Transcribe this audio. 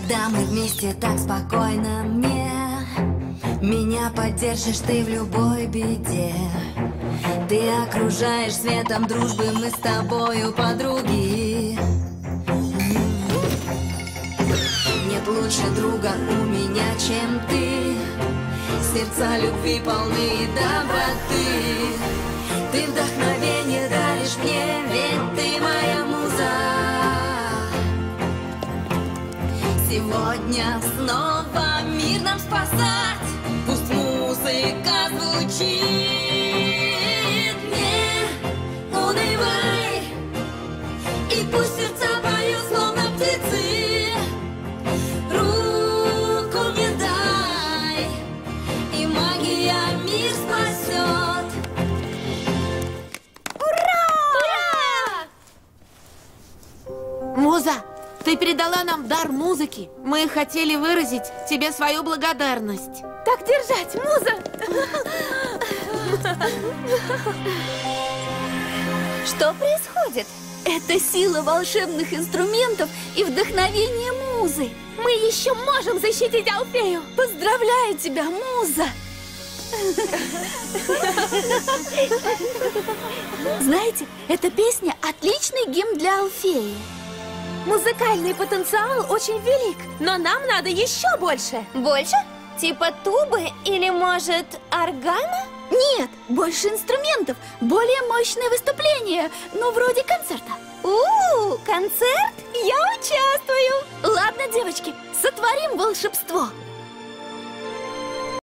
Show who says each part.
Speaker 1: Когда мы вместе так спокойно, меня поддержишь ты в любой беде. Ты окружаешь светом дружбы, мы с тобою подруги. Нет лучше друга у меня, чем ты. Сердца любви полны и доброты. Ты вдохновение даришь мне, ведь ты моя муза. Сегодня снова мир нам спасать. Пусть музыка звучит. Не унывай. И пусть сердца поют, словно птицы. Руку мне дай, и магия мир спасет.
Speaker 2: Ура!
Speaker 3: Муза, ты передала нам дар музыки. Мы хотели выразить тебе свою благодарность.
Speaker 2: Так держать, муза! Что происходит? Это сила волшебных инструментов и вдохновение музы. Мы еще можем защитить Алфею. Поздравляю тебя, муза! Знаете, эта песня – отличный гимн для Алфеи.
Speaker 4: Музыкальный потенциал очень велик, но нам надо еще больше.
Speaker 2: Больше? Типа тубы или, может, органа? Нет, больше инструментов, более мощное выступление, ну, вроде концерта. Концерт? Я участвую! Ладно, девочки, сотворим волшебство.